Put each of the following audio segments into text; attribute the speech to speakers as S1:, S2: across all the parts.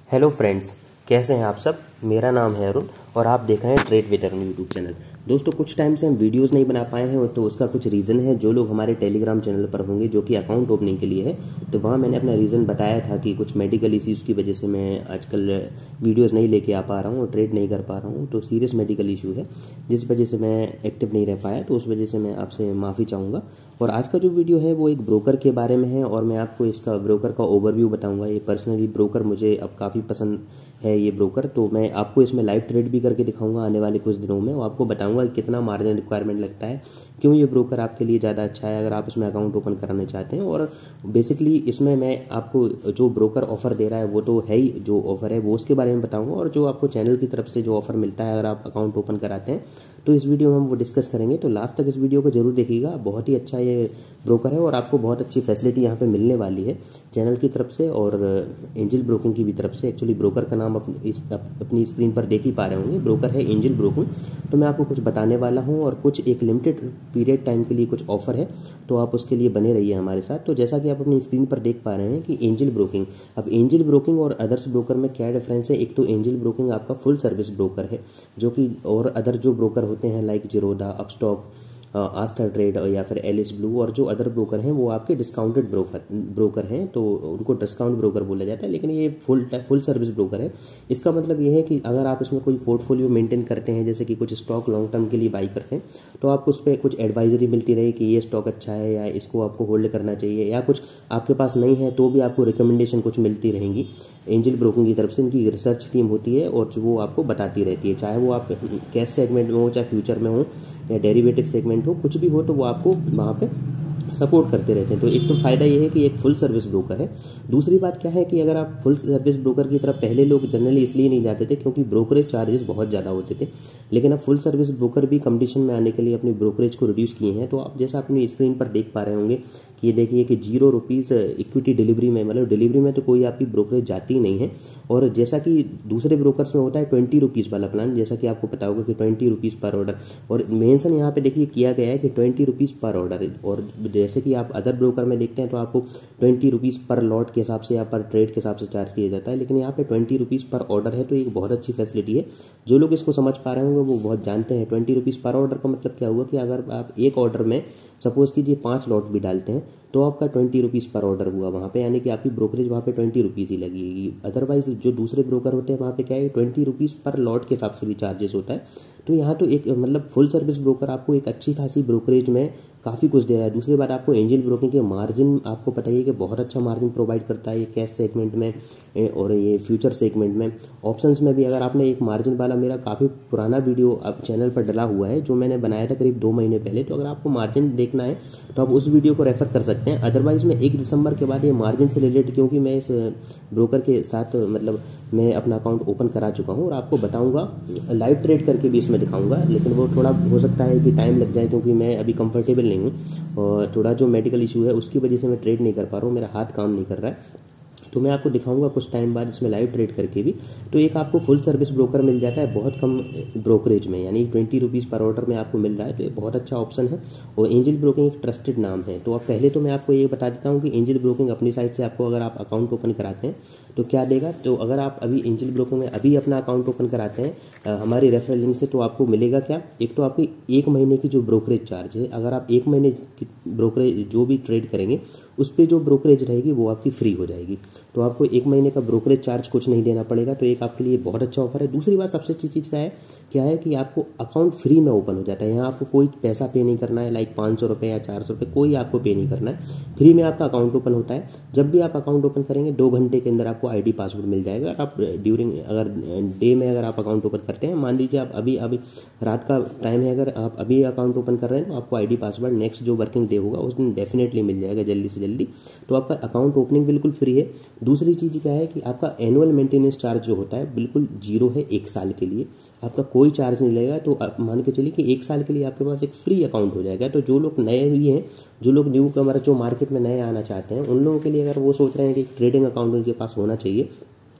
S1: Hello friends, कैसे हैं आप सब। मेरा नाम है अरुण और आप देख रहे हैं trade with Arun YouTube channel. दोस्तों, कुछ टाइम से हम वीडियोस नहीं बना पाए हैं तो उसका कुछ रीज़न है। जो लोग हमारे टेलीग्राम चैनल पर होंगे जो कि अकाउंट ओपनिंग के लिए है, तो वहाँ मैंने अपना रीज़न बताया था कि कुछ मेडिकल इश्यूज़ की वजह से मैं आजकल वीडियोज़ नहीं लेके आ पा रहा हूँ और ट्रेड नहीं कर पा रहा हूँ। तो सीरियस मेडिकल इशू है जिस वजह से मैं एक्टिव नहीं रह पाया, तो उस वजह से मैं आपसे माफ़ी चाहूँगा। और आज का जो वीडियो है वो एक ब्रोकर के बारे में है और मैं आपको इसका ब्रोकर का ओवरव्यू बताऊंगा। ये पर्सनली ब्रोकर मुझे अब काफ़ी पसंद है ये ब्रोकर, तो मैं आपको इसमें लाइव ट्रेड भी करके दिखाऊंगा आने वाले कुछ दिनों में और आपको बताऊंगा कि कितना मार्जिन रिक्वायरमेंट लगता है, क्यों ये ब्रोकर आपके लिए ज़्यादा अच्छा है अगर आप इसमें अकाउंट ओपन कराना चाहते हैं। और बेसिकली इसमें मैं आपको जो ब्रोकर ऑफर दे रहा है वो तो है ही, जो ऑफर है वो उसके बारे में बताऊंगा, और जो आपको चैनल की तरफ से जो ऑफर मिलता है अगर आप अकाउंट ओपन कराते हैं तो इस वीडियो में हम वो डिस्कस करेंगे। तो लास्ट तक इस वीडियो को जरूर देखिएगा। बहुत ही अच्छा ये ब्रोकर है और आपको बहुत अच्छी फैसिलिटी यहाँ पे मिलने वाली है चैनल की तरफ से और एंजल ब्रोकिंग की भी तरफ से। एक्चुअली ब्रोकर का नाम अपनी स्क्रीन पर देख ही पा रहे होंगे, ब्रोकर है एंजल ब्रोकिंग। तो मैं आपको कुछ बताने वाला हूँ और कुछ एक लिमिटेड पीरियड टाइम के लिए कुछ ऑफर है, तो आप उसके लिए बने रहिए हमारे साथ। तो जैसा कि आप अपनी स्क्रीन पर देख पा रहे हैं कि एंजल ब्रोकिंग, अब एंजल ब्रोकिंग और अदर्स ब्रोकर में क्या डिफरेंस है। एक तो एंजल ब्रोकिंग आपका फुल सर्विस ब्रोकर है, जो कि और अदर जो ब्रोकर होते हैं लाइक जीरोधा, अपस्टॉक, आस्था ट्रेड या फिर एलिस ब्लू और जो अदर ब्रोकर हैं वो आपके डिस्काउंटेड ब्रोकर हैं, तो उनको डिस्काउंट ब्रोकर बोला जाता है। लेकिन ये फुल सर्विस ब्रोकर है। इसका मतलब ये है कि अगर आप इसमें कोई पोर्टफोलियो मेंटेन करते हैं, जैसे कि कुछ स्टॉक लॉन्ग टर्म के लिए बाई करते हैं, तो आपको उस पर कुछ एडवाइजरी मिलती रहे कि ये स्टॉक अच्छा है या इसको आपको होल्ड करना चाहिए, या कुछ आपके पास नहीं है तो भी आपको रिकमेंडेशन कुछ मिलती रहेंगी एंजल ब्रोकिंग की तरफ से। इनकी रिसर्च टीम होती है और जो वो आपको बताती रहती है, चाहे वो आप कैश सेगमेंट में हो, चाहे फ्यूचर में हो या डेरिवेटिव सेगमेंट हो, कुछ भी हो, तो वो आपको वहाँ पे सपोर्ट करते रहते हैं। तो एक तो फायदा ये है कि एक फुल सर्विस ब्रोकर है। दूसरी बात क्या है कि अगर आप फुल सर्विस ब्रोकर की तरफ पहले लोग जनरली इसलिए नहीं जाते थे क्योंकि ब्रोकरेज चार्जेस बहुत ज़्यादा होते थे, लेकिन अब फुल सर्विस ब्रोकर भी कंपटीशन में आने के लिए अपनी ब्रोकरेज को रिड्यूस किए हैं। तो आप जैसा अपनी स्क्रीन पर देख पा रहे होंगे कि ये देखिए कि ₹0 इक्विटी डिलीवरी में, मतलब डिलीवरी में तो कोई आपकी ब्रोकरेज जाती ही नहीं है। और जैसा कि दूसरे ब्रोकर्स में होता है ₹20 वाला प्लान, जैसा कि आपको पता होगा कि ₹20 पर ऑर्डर, और मेंशन यहाँ पे देखिए किया गया है कि ₹20 पर ऑर्डर। और जैसे कि आप अदर ब्रोकर में देखते हैं तो आपको ₹20 पर लॉट के हिसाब से या पर ट्रेड के हिसाब से चार्ज किया जाता है, लेकिन यहाँ पे ₹20 पर ऑर्डर है। तो एक बहुत अच्छी फैसिलिटी है। जो लोग इसको समझ पा रहे होंगे वो बहुत जानते हैं। ₹20 पर ऑर्डर का मतलब क्या हुआ कि अगर आप एक ऑर्डर में सपोज कीजिए 5 लॉट भी डालते हैं तो आपका ₹20 पर ऑर्डर हुआ वहाँ पे, यानी कि आपकी ब्रोकरेज वहाँ पे ₹20 ही लगेगी। अदरवाइज जो दूसरे ब्रोकर होते हैं वहाँ पे क्या है, ₹20 पर लॉट के हिसाब से भी चार्जेस होता है। तो यहाँ तो एक मतलब फुल सर्विस ब्रोकर आपको एक अच्छी खासी ब्रोकरेज में काफ़ी कुछ दे रहा है। दूसरी बात, आपको एंजल ब्रोकिंग के मार्जिन आपको पता ही है कि बहुत अच्छा मार्जिन प्रोवाइड करता है ये कैश सेगमेंट में और ये फ्यूचर सेगमेंट में। ऑप्शंस में भी अगर आपने एक मार्जिन वाला, मेरा काफ़ी पुराना वीडियो अब चैनल पर डला हुआ है जो मैंने बनाया था करीब 2 महीने पहले, तो अगर आपको मार्जिन देखना है तो आप उस वीडियो को रेफर कर सकते हैं। अदरवाइज मैं 1 दिसंबर के बाद ये मार्जिन से रिलेटेड, क्योंकि मैं इस ब्रोकर के साथ मतलब मैं अपना अकाउंट ओपन करा चुका हूँ और आपको बताऊँगा, लाइव ट्रेड करके भी इसमें दिखाऊँगा, लेकिन वो थोड़ा हो सकता है कि टाइम लग जाए क्योंकि मैं अभी कंफर्टेबल नहीं हूँ और थोड़ा जो मेडिकल इशू है उसकी वजह से मैं ट्रेड नहीं कर पा रहा हूँ, मेरा हाथ काम नहीं कर रहा है। तो मैं आपको दिखाऊंगा कुछ टाइम बाद इसमें लाइव ट्रेड करके भी। तो एक आपको फुल सर्विस ब्रोकर मिल जाता है बहुत कम ब्रोकरेज में, यानी ₹20 पर ऑर्डर में आपको मिल रहा है, तो ये बहुत अच्छा ऑप्शन है। और एंजल ब्रोकिंग एक ट्रस्टेड नाम है। तो अब पहले तो मैं आपको ये बता देता हूँ कि एंजल ब्रोकिंग अपनी साइड से आपको अगर आप अकाउंट ओपन कराते हैं तो क्या देगा। तो अगर आप अभी एंजल ब्रोकिंग में अभी अपना अकाउंट ओपन कराते हैं हमारी रेफरल लिंक से, तो आपको मिलेगा क्या, एक तो आपकी 1 महीने की जो ब्रोकरेज चार्ज है, अगर आप 1 महीने की ब्रोकरेज जो भी ट्रेड करेंगे उस पर जो ब्रोकरेज रहेगी वो आपकी फ्री हो जाएगी। तो आपको 1 महीने का ब्रोकरेज चार्ज कुछ नहीं देना पड़ेगा। तो एक आपके लिए बहुत अच्छा ऑफर है। दूसरी बात, सबसे अच्छी चीज़ क्या है कि आपको अकाउंट फ्री में ओपन हो जाता है। यहाँ आपको कोई पैसा पे नहीं करना है, लाइक ₹500 या ₹400 कोई आपको पे नहीं करना है। फ्री में आपका अकाउंट ओपन होता है। जब भी आप अकाउंट ओपन करेंगे 2 घंटे के अंदर आपको ID पासवर्ड मिल जाएगा। आप अगर डे में अगर आप अकाउंट ओपन करते हैं, मान लीजिए आप अभी रात का टाइम है, अगर आप अभी अकाउंट ओपन कर रहे हैं तो आपको ID पासवर्ड नेक्स्ट जो वर्किंग डे होगा उस दिन डेफिनेटली मिल जाएगा जल्दी से जल्दी। तो आपका अकाउंट ओपनिंग बिल्कुल फ्री है। दूसरी चीज़ क्या है कि आपका एनुअल मेंटेनेंस चार्ज जो होता है बिल्कुल 0 है 1 साल के लिए, आपका कोई चार्ज नहीं लगेगा। तो आप मान के चलिए कि 1 साल के लिए आपके पास एक फ्री अकाउंट हो जाएगा। तो जो लोग नए भी हैं, जो लोग न्यू कमर जो मार्केट में नए आना चाहते हैं, उन लोगों के लिए अगर वो सोच रहे हैं कि ट्रेडिंग अकाउंट उनके पास होना चाहिए,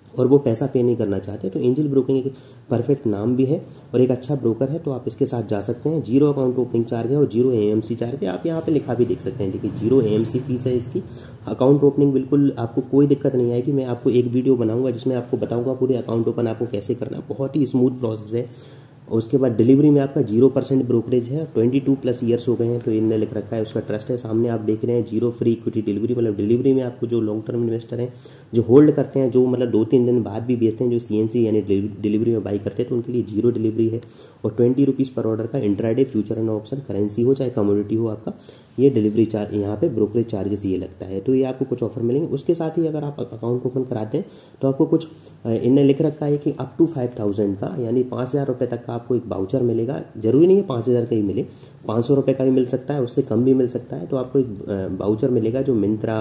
S1: और वो पैसा पे नहीं करना चाहते, तो एंजल ब्रोकिंग एक परफेक्ट नाम भी है और एक अच्छा ब्रोकर है, तो आप इसके साथ जा सकते हैं। 0 अकाउंट ओपनिंग चार्ज है और 0 AMC चार्ज है। आप यहाँ पे लिखा भी देख सकते हैं, देखिए 0 AMC फीस है इसकी। अकाउंट ओपनिंग बिल्कुल आपको कोई दिक्कत नहीं आएगी। मैं आपको एक वीडियो बनाऊंगा जिसमें आपको बताऊंगा पूरे अकाउंट ओपन आपको कैसे करना है, बहुत ही स्मूथ प्रोसेस है। और उसके बाद डिलीवरी में आपका 0% ब्रोकरेज है। 22+ ईयर्स हो गए हैं, तो इनने लिख रखा है, उसका ट्रस्ट है। सामने आप देख रहे हैं 0 फ्री इक्विटी डिलीवरी, मतलब डिलीवरी में आपको जो लॉन्ग टर्म इन्वेस्टर हैं, जो होल्ड करते हैं, जो मतलब 2-3 दिन बाद भी बेचते हैं, जो CNC यानी डिलीवरी में बाई करते हैं, तो उनके लिए 0 डिलीवरी है। और 20 रुपीज़ पर ऑर्डर का intraday future and option, currency हो चाहे कमोडिटी हो, आपका ये डिलीवरी चार्ज, यहाँ पे ब्रोकरेज चार्जेस ये लगता है। तो ये आपको कुछ ऑफर मिलेंगे। उसके साथ ही अगर आप अकाउंट ओपन कराते हैं तो आपको कुछ इनने लिख रखा है कि अप टू 5000 का, यानी 5000 रुपये तक का आपको एक वाउचर मिलेगा। जरूरी नहीं है 5000 का ही मिले, 500 रुपये का भी मिल सकता है, उससे कम भी मिल सकता है। तो आपको एक वाउचर मिलेगा जो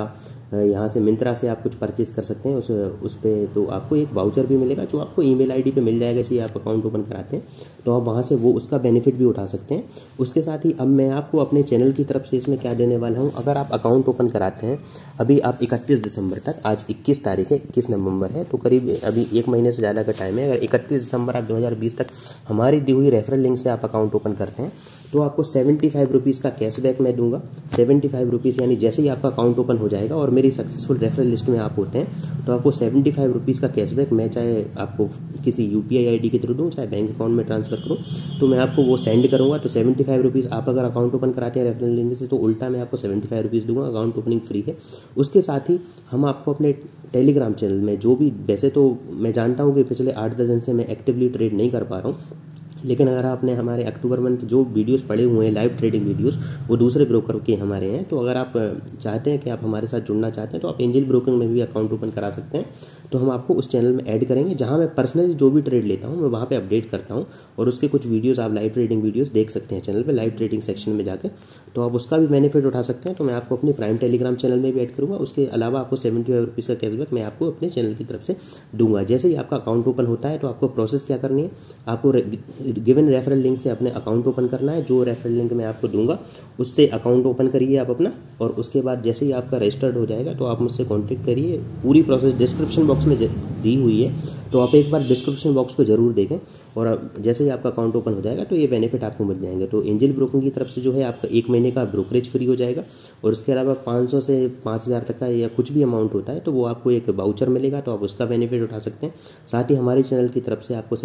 S1: यहाँ से मिंत्रा से आप कुछ परचेज कर सकते हैं उस पर, तो आपको एक वाउचर भी मिलेगा जो आपको ईमेल आईडी पे मिल जाएगा। जैसे आप अकाउंट ओपन कराते हैं तो आप वहाँ से वो उसका बेनिफिट भी उठा सकते हैं। उसके साथ ही अब मैं आपको अपने चैनल की तरफ से इसमें क्या देने वाला हूँ, अगर आप अकाउंट ओपन कराते हैं अभी आप 31 दिसंबर तक, आज 21 तारीख है, 21 नवंबर है, तो करीब अभी 1 महीने से ज़्यादा का टाइम है। अगर 31 दिसंबर आप 2020 तक हमारी दी हुई रेफरल लिंक से आप अकाउंट ओपन करते हैं तो आपको 75 रुपीज़ का कैशबैक मैं दूंगा। 75 रुपीज़, यानी जैसे ही आपका अकाउंट ओपन हो जाएगा और मेरी सक्सेसफुल रेफरल लिस्ट में आप होते हैं तो आपको 75 रुपीज़ का कैशबैक, मैं चाहे आपको किसी UPI ID के थ्रू दूँ, चाहे बैंक अकाउंट में ट्रांसफर करूँ, तो मैं आपको वो सेंड करूँगा। तो 75 रुपीज़ आप अगर अकाउंट ओपन कराते हैं रेफरल लिंक से, तो उल्टा मैं आपको 75 रुपीज़ दूंगा। अकाउंट ओपनिंग फ्री है। उसके साथ ही हम आपको अपने टेलीग्राम चैनल में, जो भी, वैसे तो मैं जानता हूँ कि पिछले 8-10 दिन से मैं एक्टिवली ट्रेड नहीं कर पा रहा हूँ, लेकिन अगर आपने हमारे अक्टूबर मंथ जो वीडियोस पड़े हुए हैं लाइव ट्रेडिंग वीडियोस, वो दूसरे ब्रोकर के हमारे हैं, तो अगर आप चाहते हैं कि आप हमारे साथ जुड़ना चाहते हैं तो आप एंजल ब्रोकिंग में भी अकाउंट ओपन करा सकते हैं। तो हम आपको उस चैनल में ऐड करेंगे जहां मैं पर्सनली जो भी ट्रेड लेता हूं मैं वहां पे अपडेट करता हूं, और उसके कुछ वीडियोस आप लाइव ट्रेडिंग वीडियोस देख सकते हैं चैनल पे, लाइव ट्रेडिंग सेक्शन में जाकर, तो आप उसका भी बेनिफिट उठा सकते हैं। तो मैं आपको अपनी प्राइम टेलीग्राम चैनल में भी ऐड करूँगा। उसके अलावा आपको 75 रुपीज़ का कैशबैक मैं आपको अपने चैनल की तरफ से दूंगा। जैसे ही आपका अकाउंट ओपन होता है तो आपको प्रोसेस क्या करनी है, आपको गिवन रेफरल लिंक से अपने अकाउंट ओपन करना है। जो रेफरल लिंक मैं आपको दूंगा उससे अकाउंट ओपन करिए आप अपना, और उसके बाद जैसे ही आपका रजिस्टर्ड हो जाएगा तो आप मुझसे कांटेक्ट करिए। पूरी प्रोसेस डिस्क्रिप्शन बॉक्स में दी हुई है, तो आप एक बार डिस्क्रिप्शन बॉक्स को जरूर देखें, और जैसे ही आपका अकाउंट ओपन हो जाएगा तो ये बेनिफिट आपको मिल जाएंगे। तो एंजल ब्रोकिंग की तरफ से जो है आपका 1 महीने का ब्रोकरेज फ्री हो जाएगा, और उसके अलावा 500 से 5000 तक का या कुछ भी अमाउंट होता है तो वो आपको एक वाउचर मिलेगा, तो आप उसका बेनिफिट उठा सकते हैं। साथ ही हमारे चैनल की तरफ से आपको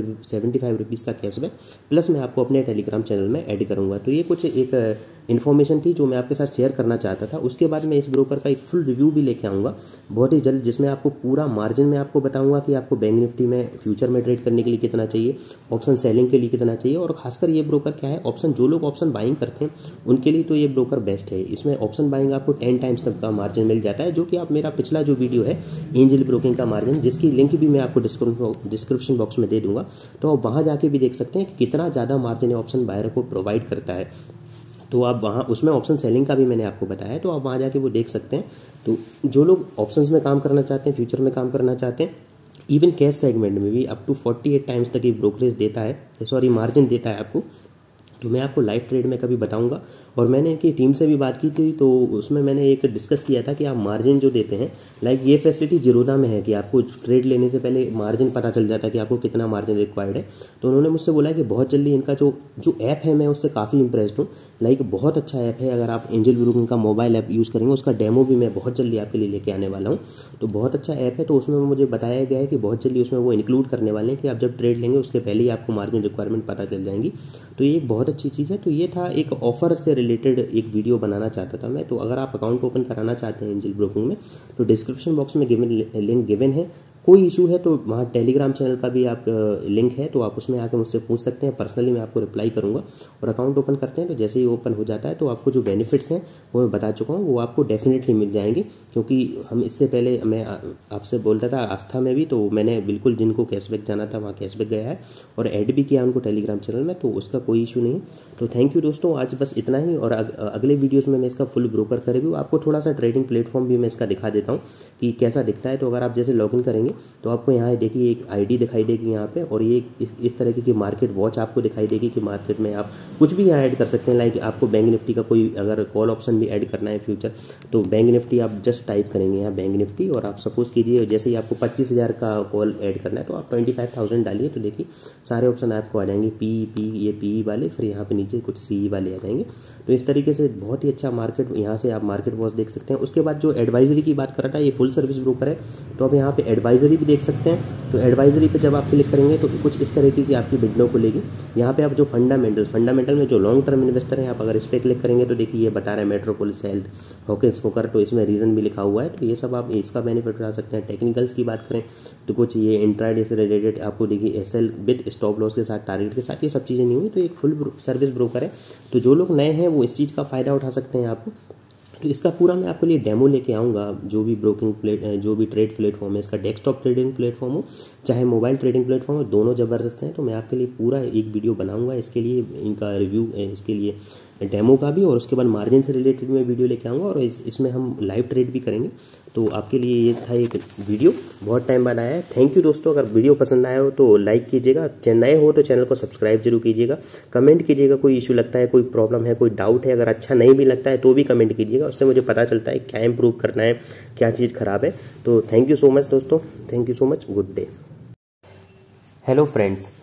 S1: 75 रुपीज़ का कैशबैक प्लस मैं आपको अपने टेलीग्राम चैनल में ऐड करूँगा। तो ये कुछ एक इन्फॉर्मेशन थी जो मैं आपके साथ शेयर करना चाहता था। उसके बाद मैं इस ब्रोकर का एक फुल रिव्यू भी लेके आऊँगा बहुत ही जल्द, जिसमें आपको पूरा मार्जिन में आपको बताऊँगा कि आपको बैंक निफ्टी में फ्यूचर में ट्रेड करने के लिए कितना चाहिए, ऑप्शन सेलिंग के लिए कितना चाहिए, और खासकर ये ब्रोकर क्या है, ऑप्शन, जो लोग ऑप्शन बाइंग करते हैं उनके लिए तो ये ब्रोकर बेस्ट है। इसमें ऑप्शन बाइंग आपको 10 टाइम्स तक का मार्जिन मिल जाता है, जो कि आप मेरा पिछला जो वीडियो है एंजल ब्रोकिंग का मार्जिन, जिसकी लिंक भी मैं आपको डिस्क्रिप्शन बॉक्स में दे दूंगा, तो आप वहाँ जाके भी देख सकते हैं कि कितना ज़्यादा मार्जिन ऑप्शन बायर को प्रोवाइड करता है। तो आप वहाँ, उसमें ऑप्शन सेलिंग का भी मैंने आपको बताया, तो आप वहाँ जाके वो देख सकते हैं। तो जो लोग ऑप्शंस में काम करना चाहते हैं, फ्यूचर में काम करना चाहते हैं, इवन कैश सेगमेंट में भी अप टू 48 टाइम्स तक ये ब्रोकरेज देता है, सॉरी मार्जिन देता है आपको, तो मैं आपको लाइव ट्रेड में कभी बताऊंगा। और मैंने इनकी टीम से भी बात की थी, तो उसमें मैंने एक डिस्कस किया था कि आप मार्जिन जो देते हैं, लाइक ये फैसिलिटी जीरोधा में है कि आपको ट्रेड लेने से पहले मार्जिन पता चल जाता है कि आपको कितना मार्जिन रिक्वायर्ड है। तो उन्होंने मुझसे बोला कि बहुत जल्दी इनका जो ऐप है, मैं उससे काफ़ी इंप्रेस्ड हूँ। लाइक बहुत अच्छा ऐप है, अगर आप एंजल ब्रोकिंग का मोबाइल ऐप यूज़ करेंगे, उसका डेमो भी मैं बहुत जल्दी आपके लिए लेके आने वाला हूँ। तो बहुत अच्छा ऐप है, तो उसमें मुझे बताया गया है कि बहुत जल्दी उसमें वो इंक्लूड करने वाले हैं कि आप जब ट्रेड लेंगे उसके पहले ही आपको मार्जिन रिक्वायरमेंट पता चल जाएंगी। तो ये एक बहुत अच्छी चीज़ है। तो ये था एक ऑफर से रिलेटेड एक वीडियो बनाना चाहता था मैं। तो अगर आप अकाउंट ओपन कराना चाहते हैं एंजल ब्रोकिंग में, तो डिस्क्रिप्शन बॉक्स में लिंक गिवन है। कोई इशू है तो वहाँ टेलीग्राम चैनल का भी आप लिंक है, तो आप उसमें आकर मुझसे पूछ सकते हैं, पर्सनली मैं आपको रिप्लाई करूँगा। और अकाउंट ओपन करते हैं तो जैसे ही ओपन हो जाता है तो आपको जो बेनिफिट्स हैं वो मैं बता चुका हूँ, वो आपको डेफिनेटली मिल जाएंगे। क्योंकि हम इससे पहले, मैं आपसे बोलता था आस्था में भी, तो मैंने बिल्कुल जिनको कैशबैक जाना था वहाँ कैशबैक गया है, और ऐड भी किया उनको टेलीग्राम चैनल में, तो उसका कोई इशू नहीं। तो थैंक यू दोस्तों, आज बस इतना ही। और अगले वीडियोज़ में मैं इसका फुल ब्रोकर का रिव्यू, आपको थोड़ा सा ट्रेडिंग प्लेटफॉर्म भी मैं इसका दिखा देता हूँ कि कैसा दिखता है। तो अगर आप जैसे लॉगिन करेंगे करेंगे तो आपको यहाँ देखिए एक आईडी दिखाई देगी यहाँ पे, और ये इस तरीके की मार्केट वॉच आपको दिखाई देगी कि मार्केट में आप कुछ भी यहाँ ऐड कर सकते हैं। लाइक आपको बैंक निफ्टी का कोई अगर कॉल ऑप्शन भी ऐड करना है फ्यूचर, तो बैंक निफ्टी आप जस्ट टाइप करेंगे यहाँ बैंक निफ्टी, और आप सपोज कीजिए जैसे ही आपको 25,000 का कॉल ऐड करना है तो आप 25,000 डालिए, तो देखिए सारे ऑप्शन आपको आ जाएंगे, पी ये पी वाले, फिर यहाँ पे नीचे कुछ सी वाले आ जाएंगे। तो इस तरीके से बहुत ही अच्छा मार्केट, यहाँ से आप मार्केट वॉच देख सकते हैं। उसके बाद जो एडवाइजरी की बात कर रहा था, ये फुल सर्विस ब्रोकर है, तो आप यहाँ पे एडवाइजरी भी देख सकते हैं। तो एडवाइजरी पे जब आप क्लिक करेंगे तो कुछ इस तरीके की आपकी विंडो खुलेगी। यहाँ पे आप जो फंडामेंटल में जो लॉन्ग टर्म इन्वेस्टर हैं, आप अगर इस पर क्लिक करेंगे तो देखिए ये बता रहा है मेट्रोपोलिस हेल्थ, हॉकिंस पोकर, तो इसमें रीजन भी लिखा हुआ है, तो ये सब आप इसका बेनिफिट उठा सकते हैं। टेक्निकल्स की बात करें तो कुछ ये इंट्राडे से रिलेटेड आपको देखिए एसएल विद स्टॉप लॉस के साथ, टारगेट के साथ, ये सब चीज़ें नहीं हुई। तो एक फुल सर्विस ब्रोकर है, तो जो लोग नए हैं वो इस चीज़ का फ़ायदा उठा सकते हैं आप। तो इसका पूरा मैं आपके लिए डेमो लेके आऊँगा, जो भी जो भी ट्रेड प्लेटफॉर्म है, इसका डेस्कटॉप ट्रेडिंग प्लेटफॉर्म हो चाहे मोबाइल ट्रेडिंग प्लेटफॉर्म हो, दोनों ज़बरदस्त हैं। तो मैं आपके लिए पूरा एक वीडियो बनाऊंगा इसके लिए, इनका रिव्यू, इसके लिए डेमो का भी, और उसके बाद मार्जिन से रिलेटेड मैं वीडियो लेके आऊँगा, और इसमें हम लाइव ट्रेड भी करेंगे। तो आपके लिए ये था एक वीडियो, बहुत टाइम बाद आया है। थैंक यू दोस्तों, अगर वीडियो पसंद आया हो तो लाइक कीजिएगा, नए हो तो चैनल को सब्सक्राइब जरूर कीजिएगा, कमेंट कीजिएगा, कोई इशू लगता है, कोई प्रॉब्लम है, कोई डाउट है, अगर अच्छा नहीं भी लगता है तो भी कमेंट कीजिएगा, उससे मुझे पता चलता है क्या इंप्रूव करना है, क्या चीज़ खराब है। तो थैंक यू सो मच दोस्तों, thank you so much, good day. Hello friends,